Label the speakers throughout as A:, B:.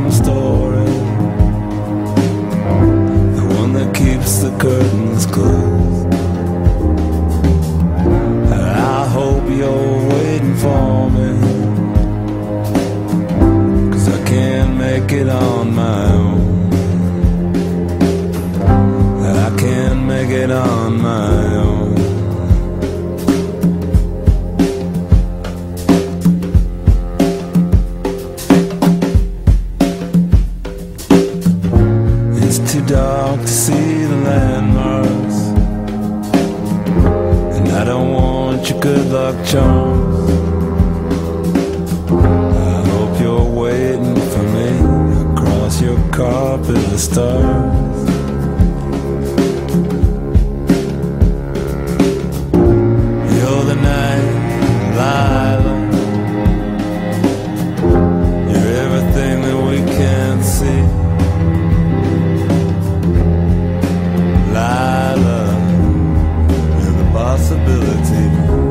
A: story, the one that keeps the curtains closed. I hope you're waiting for me, 'cause I can't make it on my own. I can't make it on my own. It's too dark to see the landmarks, and I don't want your good luck charms. I hope you're waiting for me across your carpet of stars. You're the night, Lila. You're everything that we can't see. Lila, you're the possibility.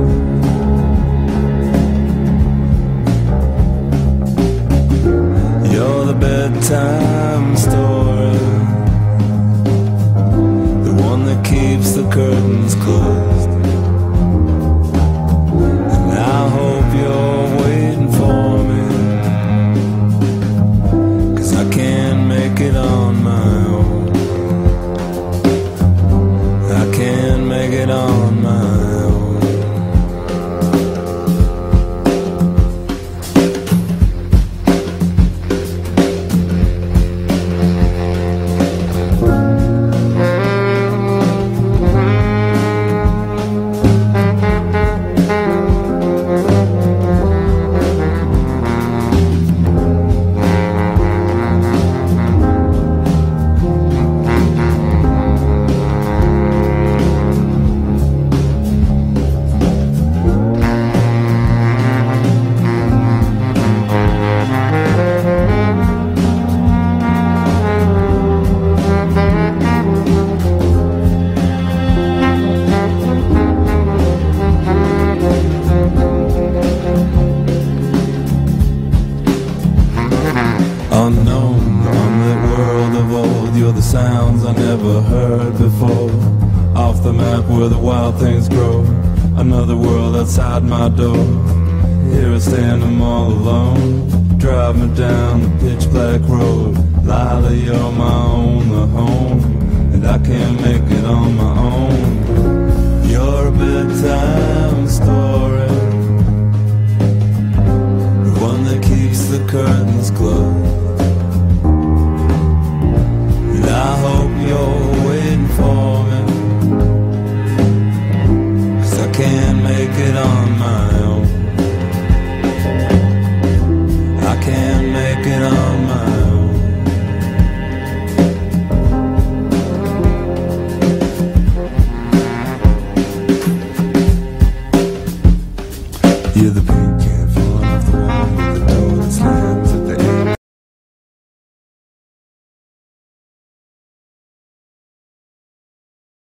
A: You're the bedtime story, the one that keeps the curtains closed. And I hope you're waiting for me, 'cause I can't make it on my own. I can't make it on my own. Unknown, on that world of old, you're the sounds I never heard before. Off the map where the wild things grow, another world outside my door. Here I stand, I'm all alone, drive me down the pitch black road. Lila, you're my only home, and I can't make it on my own. You're a bedtime story, the one that keeps the curtains closed. I hope you're waiting for me, 'cause I can't make it on my own. I can't make it on my own. You're the